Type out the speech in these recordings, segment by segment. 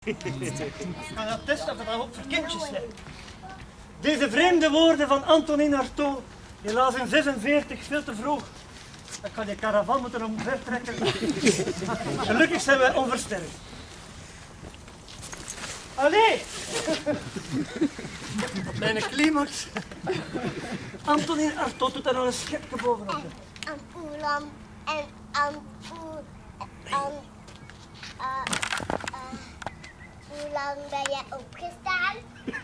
gaan dat testen of dat ook voor kindjes zijn. Deze vreemde woorden van Antonin Artaud, helaas in 46 veel te vroeg. Ik ga die caravan moeten omvertrekken. Gelukkig zijn wij onversterkt. Allee! Op mijn climax. Antonin Artaud doet daar nog een schepje bovenop. Ampoelam en ampoel. Hoe lang ben jij opgestaan?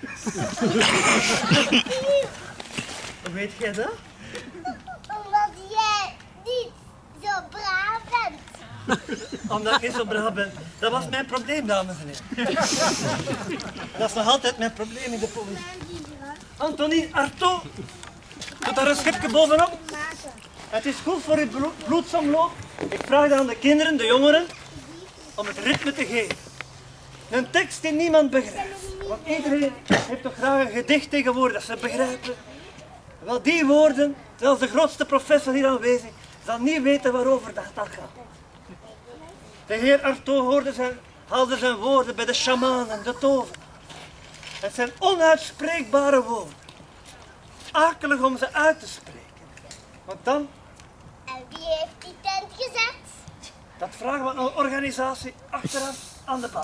Hoe weet jij dat? Omdat jij niet zo braaf bent. Omdat ik niet zo braaf ben. Dat was mijn probleem, dames en heren. Dat is nog altijd mijn probleem in de politie. Antonin Artaud doet daar een schepje bovenop. Het is goed voor uw bloedsomloop. Ik vraag dan aan de kinderen, de jongeren, om het ritme te geven. Een tekst die niemand begrijpt. Want iedereen heeft toch graag een gedicht tegenwoordig dat ze begrijpen. Wel, die woorden, zelfs de grootste professor hier aanwezig, zal niet weten waarover dat gaat. De heer Artaud haalde zijn woorden bij de shamanen, de tover. Het zijn onuitspreekbare woorden. Akelig om ze uit te spreken. Want dan... En wie heeft die tent gezet? Dat vragen we aan een organisatie achteraf aan de bar.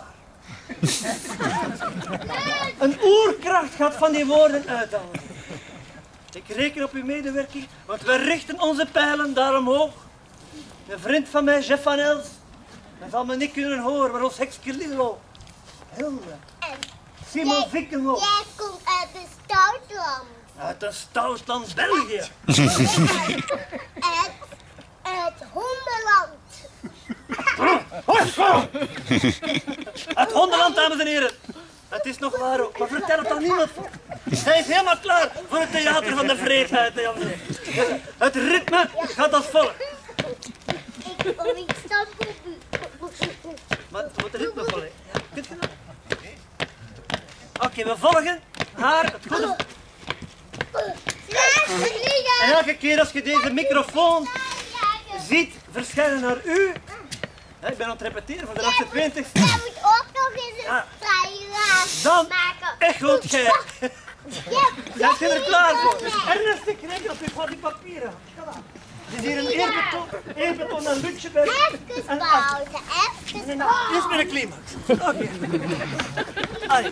Een oerkracht gaat van die woorden uithalen. Ik reken op uw medewerking, want we richten onze pijlen daar omhoog. Een vriend van mij, Jeff van Els, hij zal me niet kunnen horen, maar ons hekske Lillo. Hilde. Simon Vickenhoff. Jij komt uit een stoutland. Uit een stoutland België. Uit hondenland. Uit hondenland, dames en heren. Het is nog waar ook, maar vertel het aan niemand. Hij is helemaal klaar voor het theater van de vreedheid. Het ritme gaat als volgt. Ik stap op u. Maar het moet het ritme volgen. Ja, kunt je dat? Oké, we volgen haar het goede. En elke keer als je deze microfoon ziet verschijnen naar u. Ik ben aan het repeteren voor de 28e. Jij moet ook nog eens een trailaas Dan maken. echoot jij. Jij bent er klaar voor. Ernst, ik reken op je van die papieren. Kom aan. Het is hier een eerbetoon aan Lutjeberg. Even pauze, even pauze. Eerst met een climax. Oké. Allee.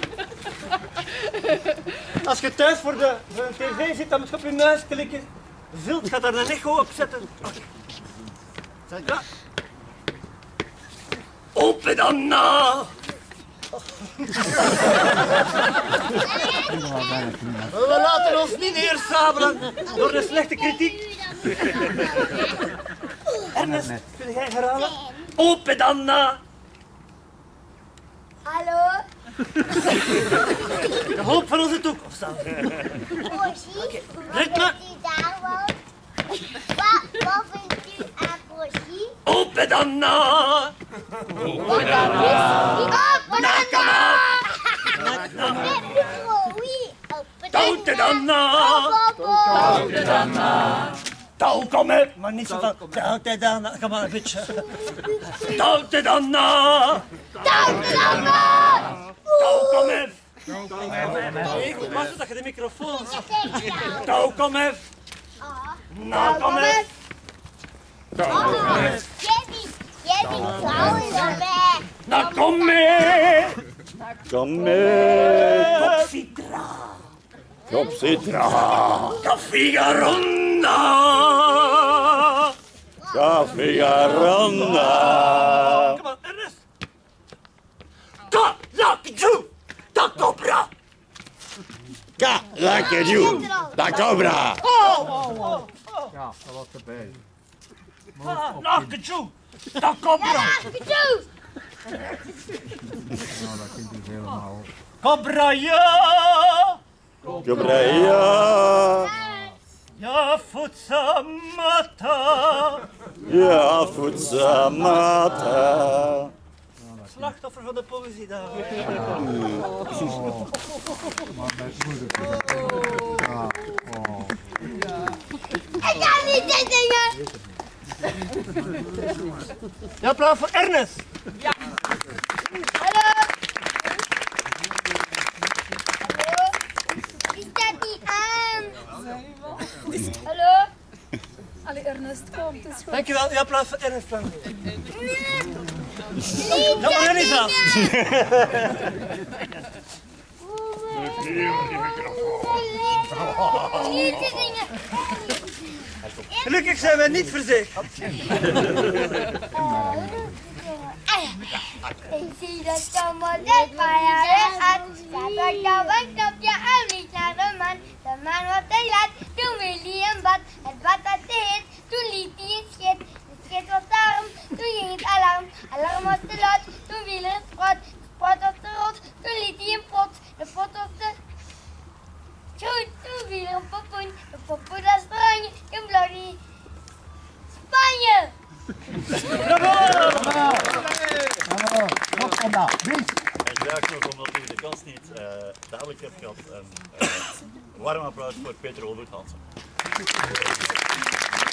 Als je thuis voor de tv zit, dan moet je op je muis klikken. Zult gaat daar een echo op zetten. Oké. Zijn je klaar? Open dan na! We laten ons niet neersabelen door de slechte kritiek. Ernest, kun jij herhalen? Open dan na! Hallo? De hoop van onze toekomst dan. Poëzie? Ritme. Wat vindt u daar wel? Wat vindt u aan poëzie? Open dan na! Open dan na! Touten dan na! Touten dan na! Touw, kom hè! Maar niet zo van... Touten dan na! Kom maar een beetje. Touten dan na! Touten dan na! Touw, kom hè! Ik moet passen dat je de microfoon zet. Touw, kom hè! Nou, kom hè! Jij bent trouwens erbij. Nou, kom mee! Kom mee! Copcitra! Copcitra! Caffigaronda! Caffigaronda! Kom aan, Ernest! Kalakju! Da cobra! Kalakju! Da cobra! Ja, dat was erbij. Kalakju! Da cobra! Nou, dat klinkt dus helemaal. Cobra, ja! Cobra, ja! Ja, futsamata! Ja, futsamata! Slachtoffer van de poëzie, daar. Maar met moeder. Ja, oh. Ik kan niet dit dingen. Ja, applaus voor Ernest! Hallo. Als het komt, is goed. Dankjewel, u applaus voor Ernst van. De organisatie. Gelukkig zijn wij niet verzekerd. Ik zie dat zo'n model van jaren gaat. Staat uit jouw wandknopje en niet naar de man. De man was heel laat, toen wil hij een bad. Het bad had te heet, toen liet hij een schit. De schit was warm, toen ging het alarm. Alarm was te luid, toen viel er een sprot. De sprot was te rood, toen liet hij een pot. De pot was te groen, toen viel er een popoen. De popoen was oranje, toen bloedde hij Spanje. Wat vandaag? En graag nog, omdat u de kans niet dadelijk hebt gehad, een warm applaus voor Peter Olbert Hansen.